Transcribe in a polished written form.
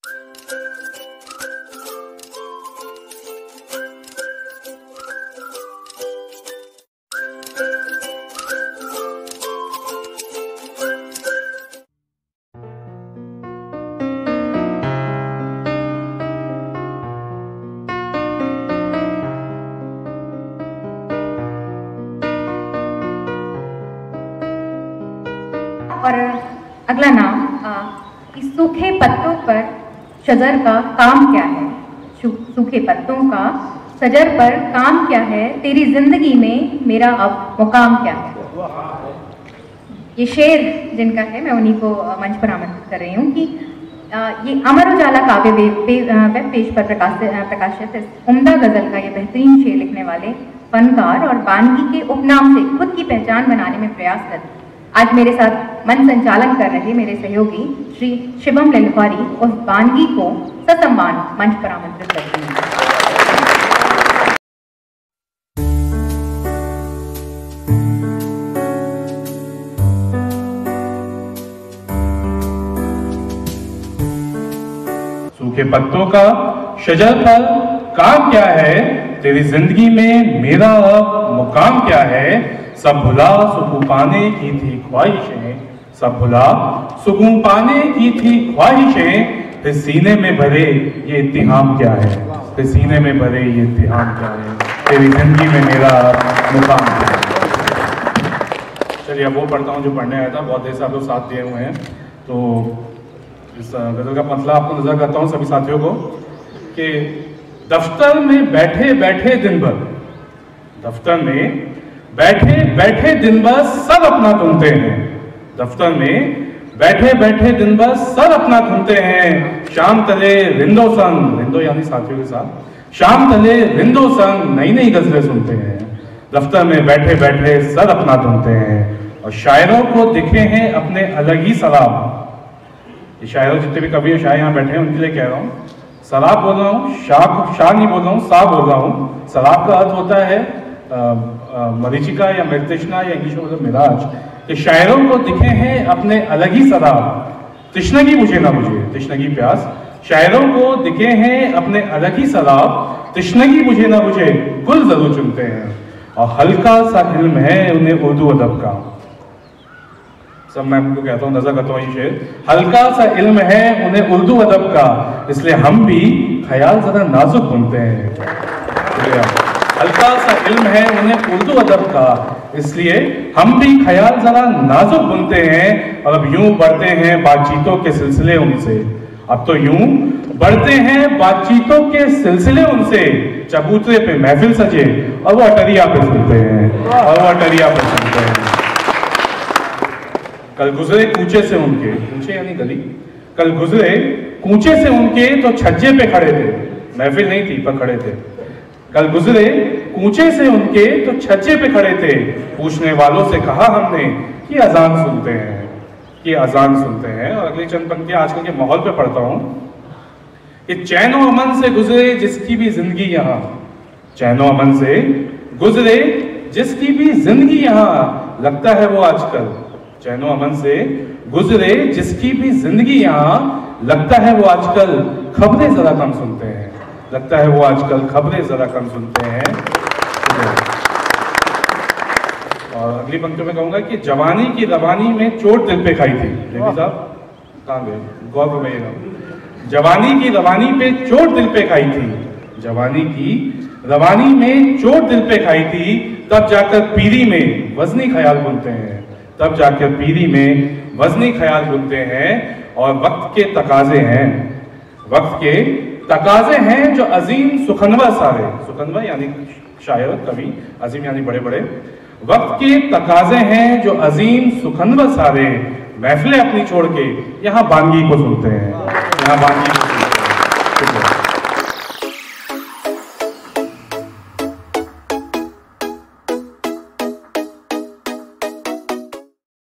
और अगला नाम कि सूखे पत्तों पर शजर का काम क्या है। सूखे पत्तों का शजर पर काम क्या है, तेरी जिंदगी में मेरा अब मुकाम क्या है। ये शेर जिनका है, मैं उन्हीं को मंच पर आमंत्रित कर रही हूँ कि ये अमर उजाला काव्य वेब पेज पर प्रकाशित इस उम्दा गजल का ये बेहतरीन शेर लिखने वाले फनकार और बानगी के उपनाम से खुद की पहचान बनाने में प्रयासरत आज मेरे साथ मंच संचालन कर रहे मेरे सहयोगी श्री शिवम ललवारी उस बानगी को ससम्मान मंच पर आमंत्रित करती हूँ। सूखे पत्तों का शजर पर काम क्या है, तेरी जिंदगी में मेरा अब मुकाम क्या है। सब भुला सुकून पाने की थी ख्वाहिशें, सब भुला सुकून पाने की थी ख्वाहिशें, फिर सीने में भरे ये इत्तिहाम क्या है, फिर सीने में भरे ये इत्तिहाम क्या है, तेरी जिंदगी में मेरा मुकाम क्या है। चलिए अब वो पढ़ता हूँ जो पढ़ने आया था। बहुत देर से आप लोग साथ दिए हुए हैं, तो इस गजल का मतलब आपको नजर करता हूँ सभी साथियों को कि दफ्तर में बैठे बैठे दिन भर, दफ्तर में बैठे बैठे दिन भर सब अपना ढूंढते हैं, दफ्तर में बैठे बैठे दिन भर सब अपना ढूंढते हैं। शाम तले रिंदो संग, रिंदो यानी साथियों के साथ, शाम तले रिंदो संग नई नई गजलें सुनते हैं। दफ्तर में बैठे बैठे सब अपना ढूंढते हैं और शायरों को दिखे हैं अपने अलग ही सलाब। ये शायरों जितने भी कवि शायर यहाँ बैठे हैं उनके लिए कह रहा हूँ, सलाब बोल रहा हूँ, शाह नहीं बोल रहा हूँ, सा बोल रहा हूँ। सलाब का अर्थ होता है मरीचिका या मृतृष्णा या इंग्लिश में मतलब मिराज। कि शायरों को दिखे हैं अपने अलग ही सराब, तृष्णगी बुझे ना बुझे, तृष्णगी प्यास। शायरों को दिखे हैं अपने अलग ही सराब, तृष्णगी बुझे ना बुझे गुल जरूर चुनते हैं और हल्का सा इल्म है उन्हें उर्दू अदब का। सब मैं आपको कहता हूँ, नजर करता हूँ ये शेर, हल्का सा इल्म है उन्हें उर्दू अदब का, इसलिए हम भी ख्याल जरा नाजुक बुनते हैं। हल्का सा इल्म है उन्हें उर्दू अदब का, इसलिए हम भी ख्याल जरा नाजुक बुनते हैं। और अब यूं बढ़ते हैं बातचीतों के सिलसिले उनसे, अब तो यूं बढ़ते हैं बातचीतों के सिलसिले उनसे। चबूतरे पे महफिल सजे और वो अटरिया पे सुनते हैं, और वो अटरिया पे सुनते हैं। कल गुजरे कूचे से उनके, कूचे यानी गली, कल गुजरे कूचे से उनके तो छज्जे पे खड़े थे, महफिल नहीं थी पर खड़े थे। कल गुजरे कूचे से उनके तो छज्जे पे खड़े थे, पूछने वालों से कहा हमने कि अजान सुनते हैं, कि अजान सुनते हैं। और अगली चंद पंक्तियां आजकल के माहौल पे पढ़ता हूं कि चैनो अमन से गुजरे जिसकी भी जिंदगी यहाँ, चैनो अमन से गुजरे जिसकी भी जिंदगी यहाँ, लगता है वो आजकल, चैनो अमन से गुजरे जिसकी भी जिंदगी यहाँ, लगता है वो आजकल खबरें जरा कम सुनते हैं, लगता है वो आजकल खबरें जरा कम सुनते हैं। और अगली पंक्ति में कहूंगा कि जवानी की रवानी में चोट दिल पे खाई थी। देवी साहब कहाँ गए, गौर फरमाइएगा। जवानी की रवानी पे चोट दिल पे खाई थी, जवानी की रवानी में चोट दिल पे खाई थी, तब जाकर पीरी में वजनी ख्याल बुनते हैं, तब जाकर पीरी में वजनी ख्याल बुनते हैं। और वक्त के तकाजे हैं, वक्त के तकाजे हैं जो अजीम सुखनवर सारे, सुखनवर यानी शायर कवि, अजीम यानी बड़े बड़े, वक्त के तकाजे हैं जो अजीम सुखनवर सारे, महफिलें अपनी छोड़ के यहाँ बानगी को सुनते हैं, यहाँ बानगी को सुनते हैं।